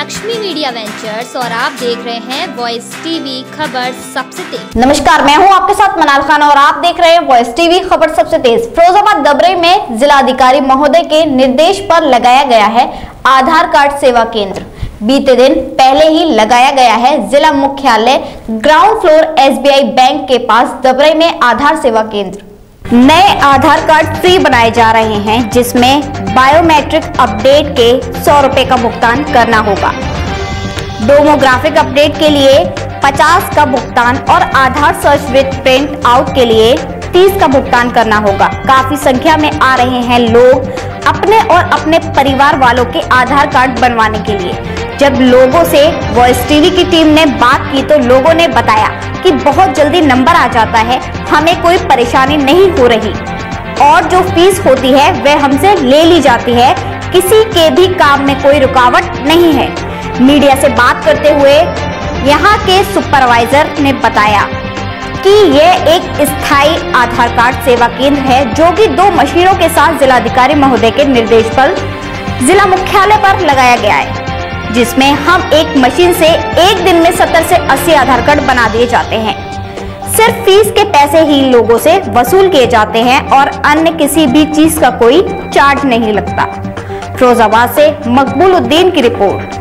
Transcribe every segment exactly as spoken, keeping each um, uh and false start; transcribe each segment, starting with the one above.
Lakshmi media ventures और आप देख रहे हैं वॉइस टीवी खबर सबसे तेज। नमस्कार, मैं हूं आपके साथ मनाल खान और आप देख रहे हैं वॉइस टीवी खबर सबसे तेज। फिरोजाबाद दबरे में जिलाधिकारी महोदय के निर्देश पर लगाया गया है आधार कार्ड सेवा केंद्र। बीते दिन पहले ही लगाया गया है जिला मुख्यालय ग्राउंड फ्लोर एसबीआई बैंक के पास दबरे में आधार सेवा केंद्र। नए आधार कार्ड फ्री बनाए जा रहे हैं, जिसमें बायोमेट्रिक अपडेट के सौ रुपए का भुगतान करना होगा। डोमोग्राफिक अपडेट के लिए पचास का भुगतान और Aadhaar search with print out के लिए तीस का भुगतान करना होगा। काफी संख्या में आ रहे हैं लोग अपने और अपने परिवार वालों के आधार कार्ड बनवाने के लिए। जब लोगों से वॉइस टीवी की टीम ने बात की तो लोगों ने बताया कि बहुत जल्दी नंबर आ जाता है, हमें कोई परेशानी नहीं हो रही और जो फीस होती है वह हमसे ले ली जाती है। किसी के भी काम में कोई रुकावट नहीं है। मीडिया से बात करते हुए यहाँ के सुपरवाइजर ने बताया कि यह एक स्थायी आधार कार्ड सेवा केंद्र है, जो कि दो मशीनों के साथ जिलाधिकारी महोदय के निर्देश पर जिला मुख्यालय पर लगाया गया है, जिसमें हम एक मशीन से एक दिन में सत्तर से अस्सी आधार कार्ड बना दिए जाते हैं। सिर्फ फीस के पैसे ही लोगों से वसूल किए जाते हैं और अन्य किसी भी चीज का कोई चार्ज नहीं लगता। फिरोजाबाद से मकबूल उद्दीन की रिपोर्ट।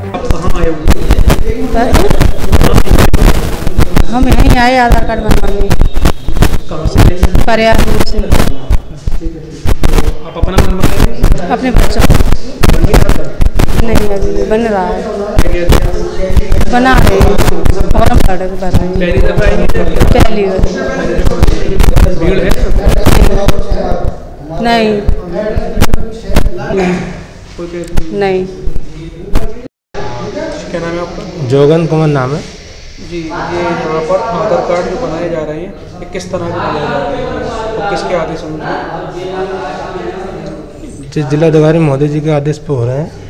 हम यहीं आए आधार कार्ड बनवाने। पर्याप्त से आप अपना बनवाएंगे? अपने बच्चों नहीं, अभी बन रहा है, बना रहे हैं, फॉर्म भर रहे हैं। पहली दफा आएंगे? पहली भीड़ है? नहीं नहीं। क्या नाम है आपका? जोगन कुमार नाम है जी। ये यहाँ पर आधार कार्ड जो बनाए जा रहे हैं, ये किस तरह के बनाए जा रहे हैं और किसके आदेश अनुसार? जिस जिलाधिकारी महोदय जी के आदेश पर हो रहे हैं।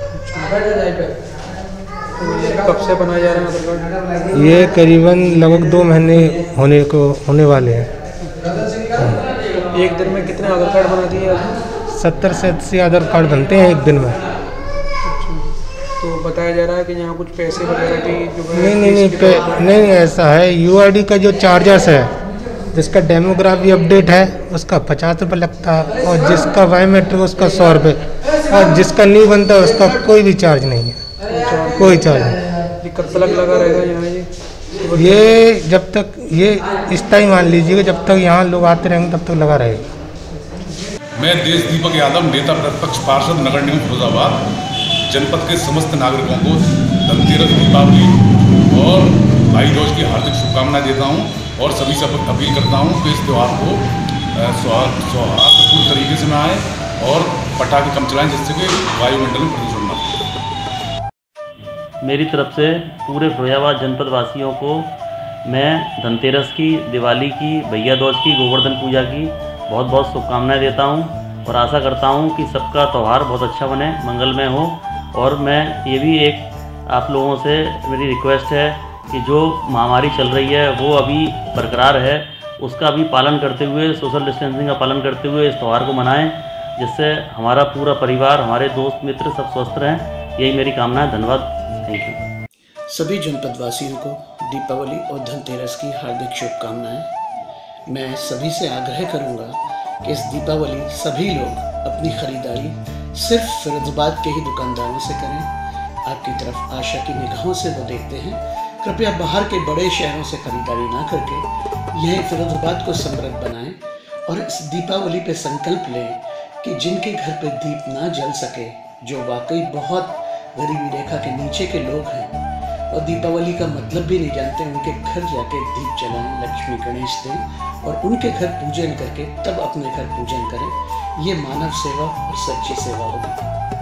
कब से बनाए जा रहे हैं आधार कार्ड? ये करीबन लगभग दो महीने होने को होने वाले हैं। एक दिन में कितने आधार कार्ड बना दिए आपने? सत्तर से अस्सी आधार कार्ड बनते हैं एक दिन में। तो बताया जा रहा है कि यहाँ कुछ पैसे वगैरह भी जो है? नहीं नहीं नहीं नहीं, नहीं ऐसा है। यूआईडी का जो चार्जर्स है, जिसका डेमोग्राफी अपडेट है उसका पचास रुपये लगता है और जिसका बायोमेट्रिक उसका सौ रुपये और जिसका नहीं बनता उसका कोई भी चार्ज नहीं है, कोई चार्ज नहीं। ये कब तक लगा रहेगा यहाँ? ये ये जब तक ये स्थायी मान लीजिएगा, जब तक यहाँ लोग आते रहेंगे तब तक लगा रहेगा। मैं देश दीपक यादव, नेता प्रतिपक्ष पार्षद नगर निगम फिरोजाबाद, जनपद के समस्त नागरिकों को धनतेरस, दीपावली और भाई दूज की हार्दिक शुभकामनाएं देता हूं और सभी से अपील करता हूं कि इस त्यौहार को सौहार्दपूर्ण तरीके से मनाएं और पटाखे कम चलाएं, जिससे कि वायुमंडल में प्रदूषण न हो। मेरी तरफ से पूरे फिरोजाबाद जनपद वासियों को मैं धनतेरस की, दिवाली की, भैया दूज की, गोवर्धन पूजा की बहुत बहुत शुभकामनाएं देता हूं और आशा करता हूं कि सबका त्यौहार बहुत अच्छा बने, मंगलमय हो। और मैं ये भी एक आप लोगों से मेरी रिक्वेस्ट है कि जो महामारी चल रही है वो अभी बरकरार है, उसका भी पालन करते हुए, सोशल डिस्टेंसिंग का पालन करते हुए इस त्यौहार को मनाएं, जिससे हमारा पूरा परिवार, हमारे दोस्त मित्र सब स्वस्थ रहें। यही मेरी कामना है। धन्यवाद। Thank you. सभी जनपद वासियों को दीपावली और धनतेरस की हार्दिक शुभकामनाएं। मैं सभी से आग्रह करूंगा कि इस दीपावली सभी लोग अपनी खरीदारी सिर्फ फिरोजाबाद के ही दुकानदारों से करें। आपकी तरफ आशा की निगाहों से वो देखते हैं। कृपया बाहर के बड़े शहरों से खरीदारी ना करके यह फिरोजाबाद को समृद्ध बनाएं और इस दीपावली पे संकल्प लें कि जिनके घर पे दीप ना जल सके, जो वाकई बहुत गरीबी रेखा के नीचे के लोग हैं और दीपावली का मतलब भी नहीं जानते, उनके घर जाके दीप जलाएं, लक्ष्मी गणेश दें और उनके घर पूजन करके तब अपने घर पूजन करें। ये मानव सेवा और सच्ची सेवा होगी।